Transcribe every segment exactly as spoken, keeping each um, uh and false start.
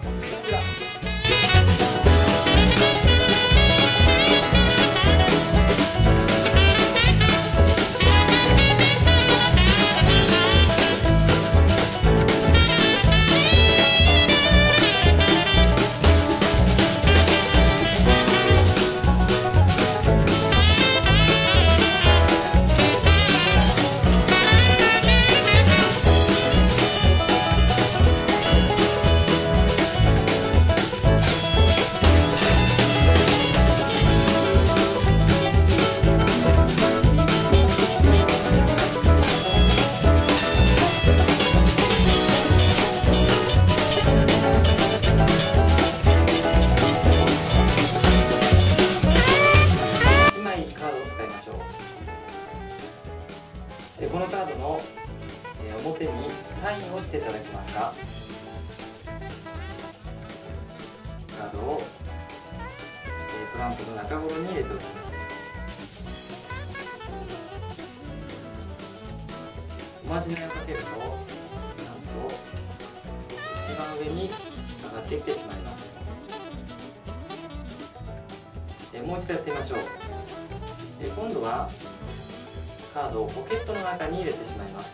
ちら。でこのカードの、えー、表にサインをしていただけますか。カードを、えー、トランプの中頃に入れておきます。おまじないをかけるとなんと一番上に上がってきてしまいます。えー、もう一度やってみましょう。えー、今度はカードをポケットの中に入れてしまいます。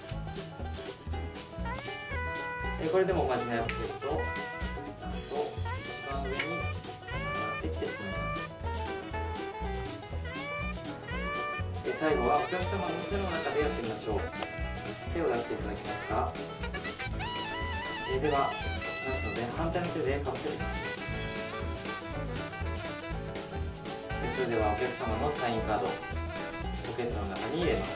えこれでもおまじないをかけるとなんと一番上に上がってきてしまいます。え最後はお客様の手の中でやってみましょう。手を出していただけますか。えではますので反対の手でかぶせてください。それではお客様のサインカードポケットの中に入れます。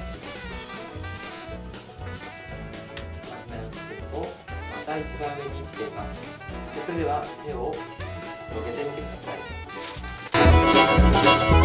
まじないをつけるとまた一番上に来ています。それでは手を広げてみてください。